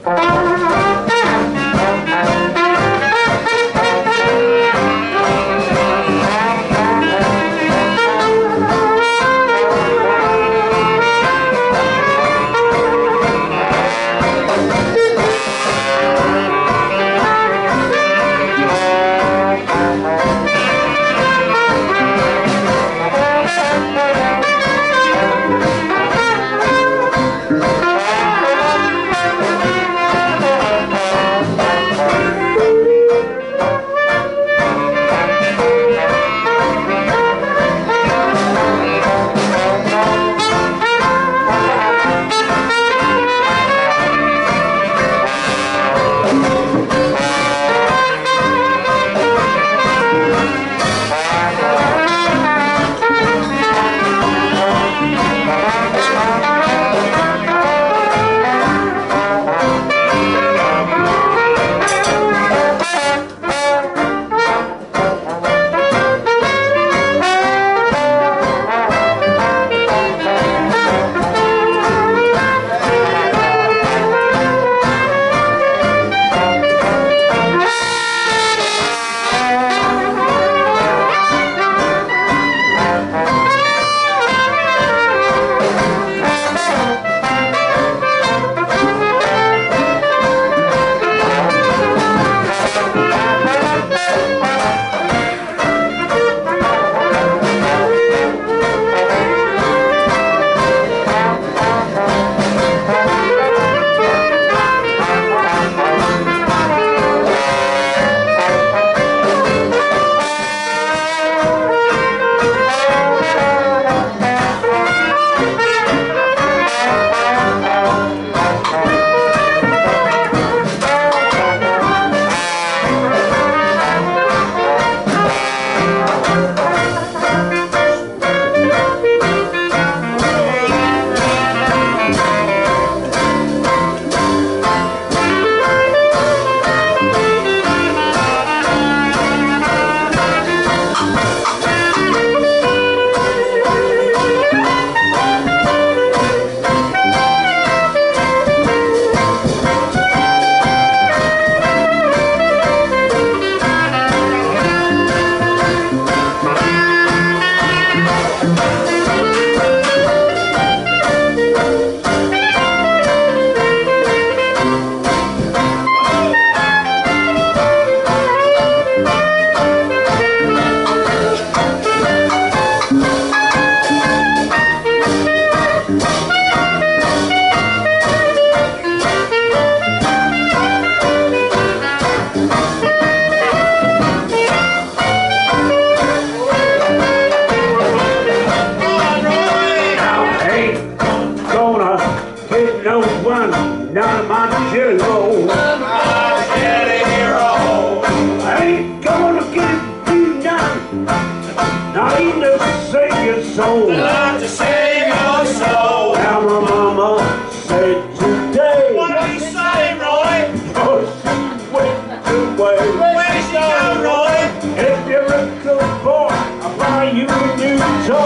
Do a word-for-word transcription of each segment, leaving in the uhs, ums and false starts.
soul. Love to save your soul. Now my mama said today. What did he say, Roy? Oh, she went away. Where'd she go, Roy? If you're a good boy, I'll buy you a new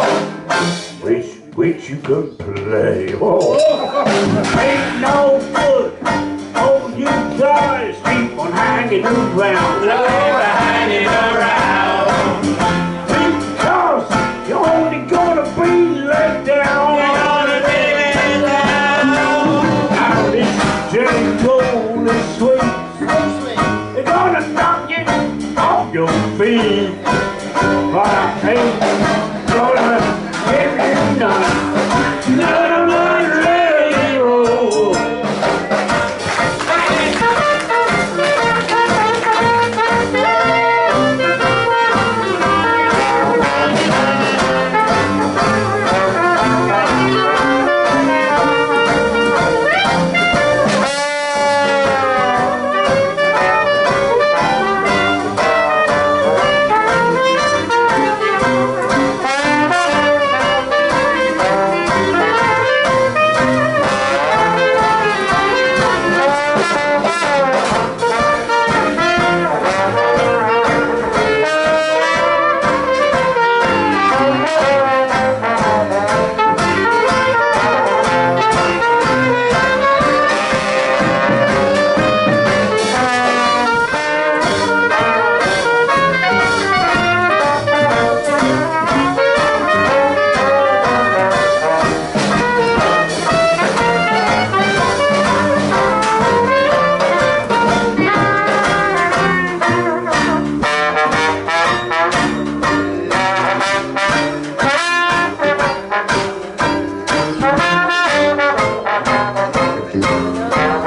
toy. Which, which you can play. Oh, ain't no good. Oh, you guys keep on hanging around. Look over hanging around. Because you're only gonna be let down. You're gonna be let down. Now this jelly cold and sweet. They're gonna knock you off your feet. But I ain't gonna give you none. None of my radio. Thank you.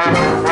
Thank you.